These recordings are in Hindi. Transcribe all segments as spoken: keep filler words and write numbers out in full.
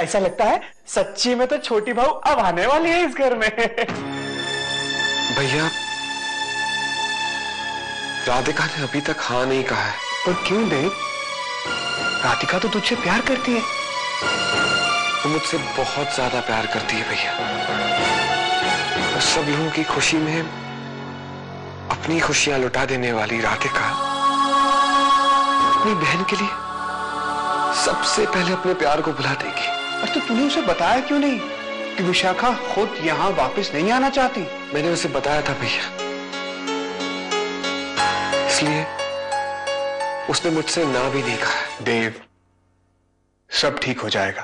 ऐसा लगता है सच्ची में तो छोटी बहू अब आने वाली है इस घर में। भैया, राधिका ने अभी तक हाँ नहीं कहा है। पर क्यों देव? राधिका तो तुझसे प्यार करती है। वो मुझसे बहुत ज्यादा प्यार करती है भैया। और सब लोगों की खुशी में अपनी खुशियां लुटा देने वाली राधिका अपनी बहन के लिए सबसे पहले अपने प्यार को भुला देगी। और तो तूने उसे बताया क्यों नहीं कि विशाखा खुद यहाँ वापस नहीं आना चाहती? मैंने उसे बताया था भैया, इसलिए उसने मुझसे ना भी नहीं कहा। देव, सब ठीक हो जाएगा।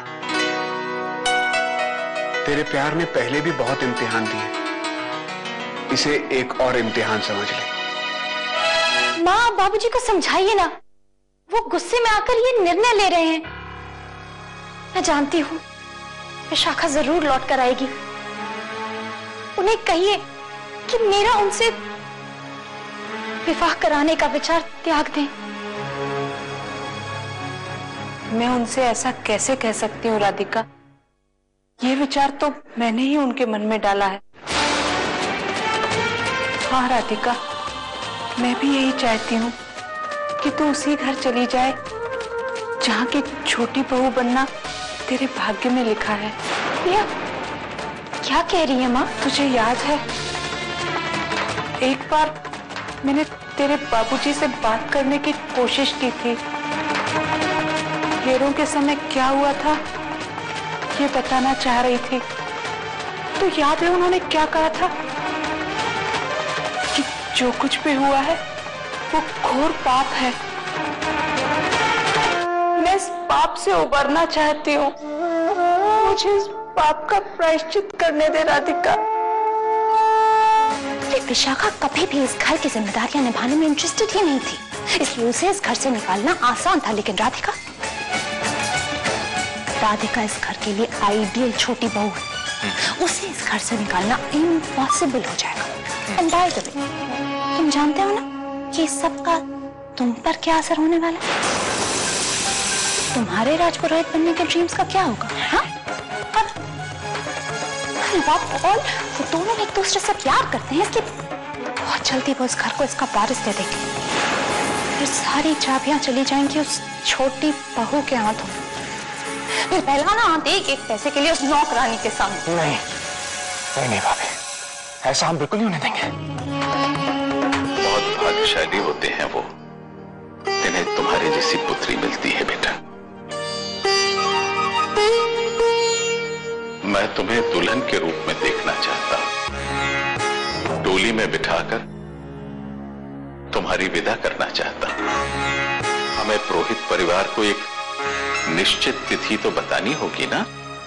तेरे प्यार ने पहले भी बहुत इम्तिहान दिए, इसे एक और इम्तिहान समझ ले। माँ, बाबूजी को समझाइए ना, वो गुस्से में आकर ये निर्णय ले रहे हैं। मैं जानती हूं विशाखा जरूर लौट कर आएगी। उन्हें कहिए कि मेरा उनसे विवाह कराने का विचार त्याग दें। मैं उनसे ऐसा कैसे कह सकती हूँ राधिका? ये विचार तो मैंने ही उनके मन में डाला है। हाँ राधिका, मैं भी यही चाहती हूँ कि तू उसी घर चली जाए जहाँ की छोटी बहू बनना तेरे भाग्य में लिखा है। भैया, क्या कह रही है माँ? तुझे याद है एक बार मैंने तेरे बाबूजी से बात करने की कोशिश की थी। फेरों के समय क्या हुआ था ये बताना चाह रही थी। तो याद है उन्होंने क्या कहा था कि जो कुछ भी हुआ है वो घोर पाप है। मैं इस पाप से उबरना चाहती हूँ। मुझे इस पाप का प्रायश्चित करने दे राधिका। विशाखा कभी भी इस घर की जिम्मेदारियां निभाने में इंटरेस्टेड ही नहीं थी, इसलिए उसे इस घर से निकालना आसान था। लेकिन राधिका राधिका इस घर के लिए आइडियल छोटी बहू है। उसे इस घर से निकालना इम्पॉसिबल हो जाएगा। एंड बाय द वे, तुम जानते हो ना कि इस सब का तुम पर क्या असर होने वाला है? तुम्हारे राजपुरोहित बनने के ड्रीम्स का क्या होगा? हाँ? और वो दोनों एक दूसरे से प्यार करते हैं, इसलिए बहुत जल्दी वो इस घर को इसका वारिस दे देंगे। फिर सारी चाबियां चली जाएंगी उस छोटी बहू के हाथों में। फिर पहलाना हाथ एक एक पैसे के लिए उस नौकरानी के सामने। नहीं नहीं नहीं भाभी, ऐसा हम बिल्कुल नहीं होने देंगे। बहुत भाग्यशाली होते हैं वो, जिन्हें तुम्हारी जैसी पुत्री मिलती है बेटा। मैं तुम्हें दुल्हन के रूप में देखना चाहता हूं। डोली में बिठाकर तुम्हारी विदा करना चाहता हूं। हमें पुरोहित परिवार को एक निश्चित तिथि तो बतानी होगी ना।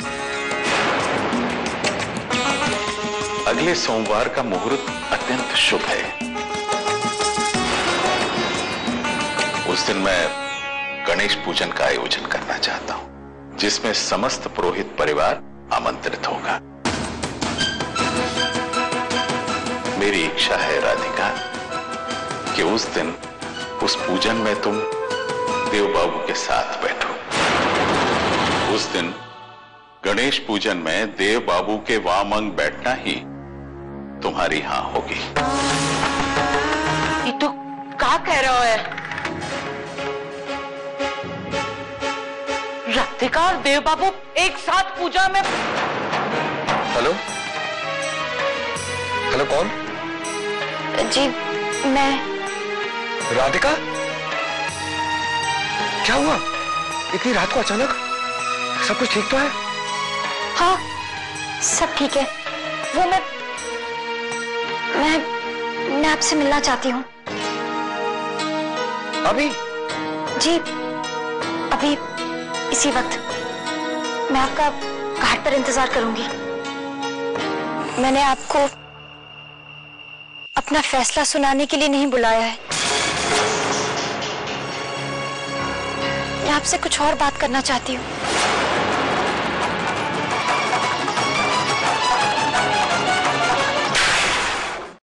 अगले सोमवार का मुहूर्त अत्यंत शुभ है। उस दिन मैं गणेश पूजन का आयोजन करना चाहता हूं, जिसमें समस्त पुरोहित परिवार आमंत्रित होगा। मेरी इच्छा है राधिका कि उस दिन उस पूजन में तुम देव बाबू के साथ बैठो। उस दिन गणेश पूजन में देव बाबू के वामंग बैठना ही तुम्हारी हां होगी। ये तो क्या कह रहा है? राधिका और देव बाबू एक साथ पूजा में? हेलो हेलो, कौन? जी मैं। राधिका, क्या हुआ इतनी रात को अचानक? सब कुछ ठीक तो है? हाँ, सब ठीक है। वो मैं मैं मैं आपसे मिलना चाहती हूँ। अभी? जी अभी, इसी वक्त। मैं आपका घाट पर इंतजार करूंगी। मैंने आपको अपना फैसला सुनाने के लिए नहीं बुलाया है। मैं आपसे कुछ और बात करना चाहती हूँ।